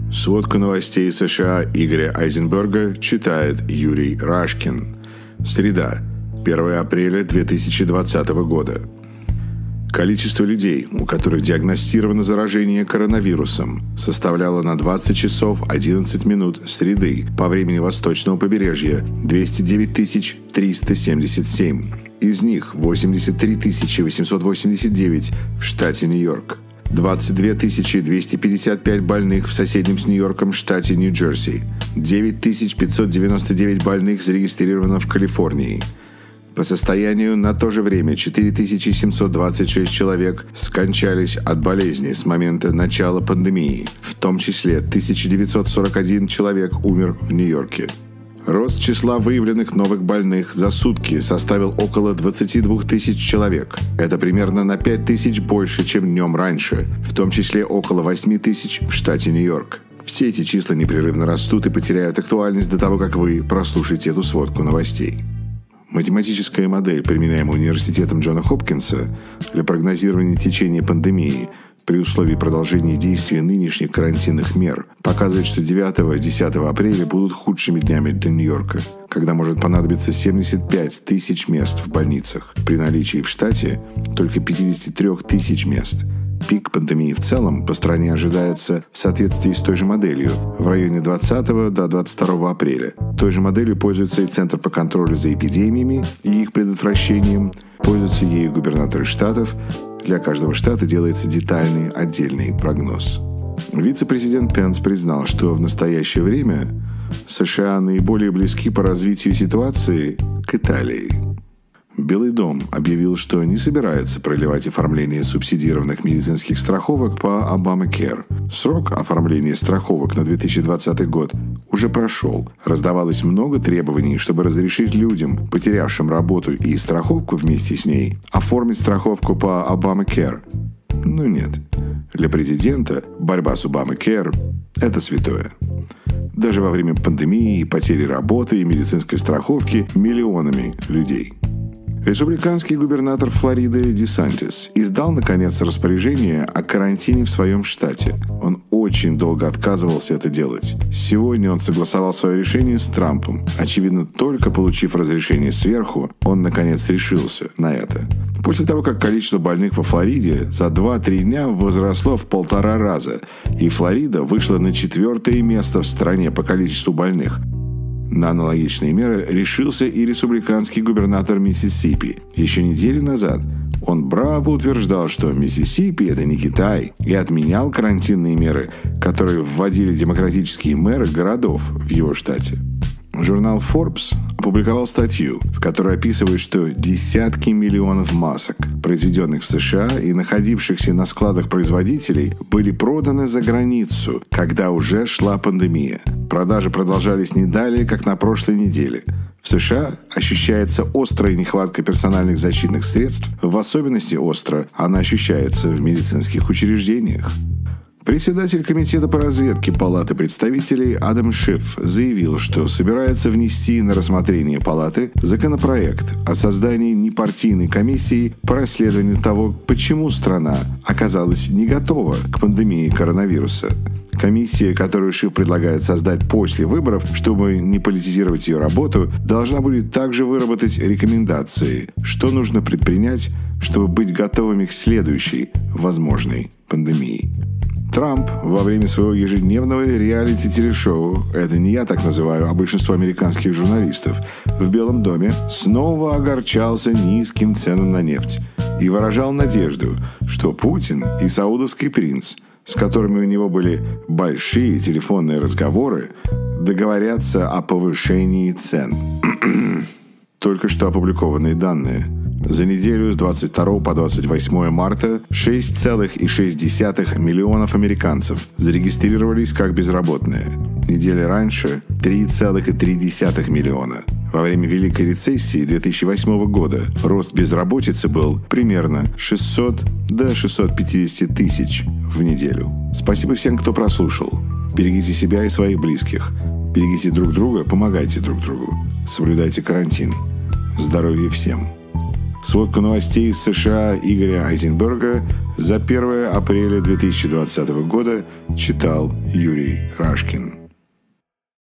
Сводку новостей США Игоря Айзенберга читает Юрий Рашкин. Среда, 1 апреля 2020 года. Количество людей, у которых диагностировано заражение коронавирусом, составляло на 20 часов 11 минут среды по времени восточного побережья 209 377. Из них 83 889 в штате Нью-Йорк. 22 255 больных в соседнем с Нью-Йорком штате Нью-Джерси. 9 599 больных зарегистрировано в Калифорнии. По состоянию на то же время 4726 человек скончались от болезни с момента начала пандемии, в том числе 1941 человек умер в Нью-Йорке. Рост числа выявленных новых больных за сутки составил около 22 тысяч человек. Это примерно на 5 тысяч больше, чем днем раньше, в том числе около 8 тысяч в штате Нью-Йорк. Все эти числа непрерывно растут и потеряют актуальность до того, как вы прослушаете эту сводку новостей. Математическая модель, применяемая университетом Джона Хопкинса для прогнозирования течения пандемии при условии продолжения действия нынешних карантинных мер, показывает, что 9-10 апреля будут худшими днями для Нью-Йорка, когда может понадобиться 75 тысяч мест в больницах, при наличии в штате только 53 тысяч мест. Пик пандемии в целом по стране ожидается в соответствии с той же моделью в районе 20 до 22 апреля. Той же моделью пользуется и Центр по контролю за эпидемиями и их предотвращением, пользуются ею губернаторы штатов. Для каждого штата делается детальный отдельный прогноз. Вице-президент Пенс признал, что в настоящее время США наиболее близки по развитию ситуации к Италии. Белый дом объявил, что не собирается продлевать оформление субсидированных медицинских страховок по Obamacare. Срок оформления страховок на 2020 год уже прошел. Раздавалось много требований, чтобы разрешить людям, потерявшим работу и страховку вместе с ней, оформить страховку по Obamacare. Но нет. Для президента борьба с Obamacare – это святое. Даже во время пандемии, потери работы и медицинской страховки миллионами людей. Республиканский губернатор Флориды Десантис издал, наконец, распоряжение о карантине в своем штате. Он очень долго отказывался это делать. Сегодня он согласовал свое решение с Трампом. Очевидно, только получив разрешение сверху, он, наконец, решился на это. После того, как количество больных во Флориде за 2-3 дня возросло в 1,5 раза, и Флорида вышла на 4-е место в стране по количеству больных, на аналогичные меры решился и республиканский губернатор Миссисипи. Еще неделю назад он браво утверждал, что Миссисипи – это не Китай, и отменял карантинные меры, которые вводили демократические мэры городов в его штате. Журнал Forbes опубликовал статью, в которой описывает, что десятки миллионов масок, произведенных в США и находившихся на складах производителей, были проданы за границу, когда уже шла пандемия. Продажи продолжались не далее, как на прошлой неделе. В США ощущается острая нехватка персональных защитных средств, в особенности остро она ощущается в медицинских учреждениях. Председатель комитета по разведке Палаты представителей Адам Шиф заявил, что собирается внести на рассмотрение Палаты законопроект о создании непартийной комиссии по расследованию того, почему страна оказалась не готова к пандемии коронавируса. Комиссия, которую Шиф предлагает создать после выборов, чтобы не политизировать ее работу, должна будет также выработать рекомендации, что нужно предпринять, чтобы быть готовыми к следующей возможной пандемии. Трамп во время своего ежедневного реалити-телешоу, это не я так называю, а большинство американских журналистов, в Белом доме снова огорчался низким ценам на нефть и выражал надежду, что Путин и саудовский принц, с которыми у него были большие телефонные разговоры, договорятся о повышении цен. Только что опубликованные данные. За неделю с 22 по 28 марта 6,6 миллионов американцев зарегистрировались как безработные. Недели раньше 3,3 миллиона. Во время Великой рецессии 2008 года рост безработицы был примерно 600 до 650 тысяч в неделю. Спасибо всем, кто прослушал. Берегите себя и своих близких. Берегите друг друга, помогайте друг другу. Соблюдайте карантин. Здоровья всем. Сводку новостей из США Игоря Айзенберга за 1 апреля 2020 года читал Юрий Рашкин.